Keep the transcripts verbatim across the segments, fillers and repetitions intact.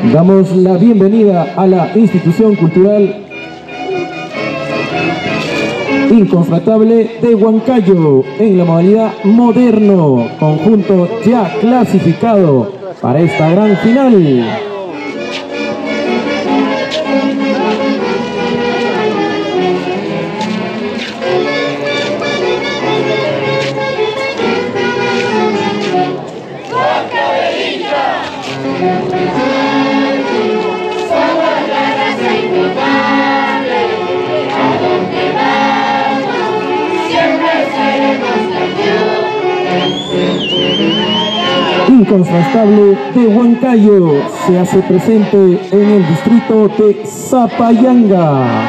Damos la bienvenida a la institución cultural Inconfratable de Huancayo en la modalidad moderno, conjunto ya clasificado para esta gran final. Incontrastable de Huancayo se hace presente en el distrito de Zapayanga.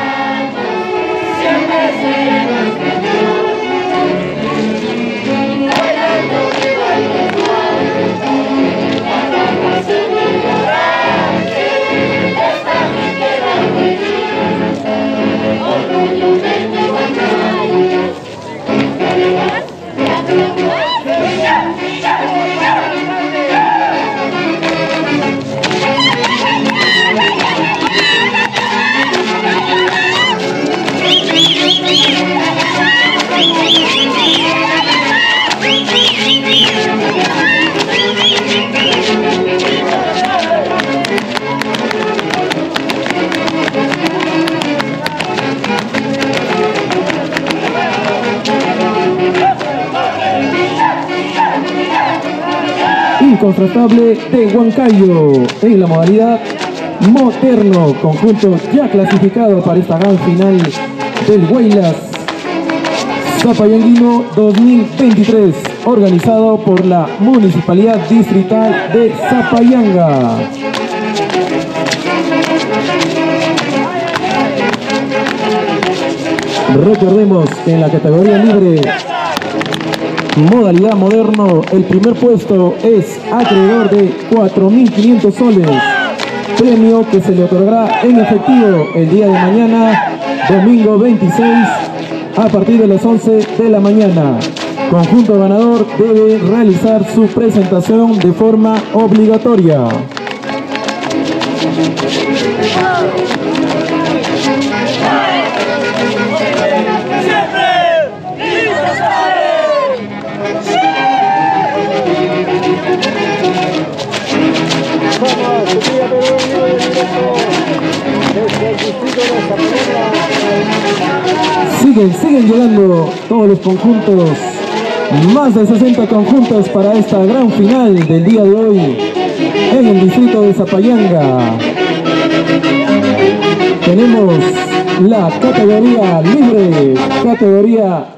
Incontrastable de Huancayo en la modalidad moderno, conjunto ya clasificado para esta gran final del Huaylas Zapayanguino dos mil veintitrés, organizado por la Municipalidad Distrital de Zapayanga. Recordemos que en la categoría libre modalidad moderno, el primer puesto es acreedor de cuatro mil quinientos soles, premio que se le otorgará en efectivo el día de mañana, domingo veintiséis, a partir de las once de la mañana. Conjunto ganador debe realizar su presentación de forma obligatoria. Siguen, siguen llegando todos los conjuntos, más de sesenta conjuntos para esta gran final del día de hoy en el distrito de Zapayanga. Tenemos la categoría libre, categoría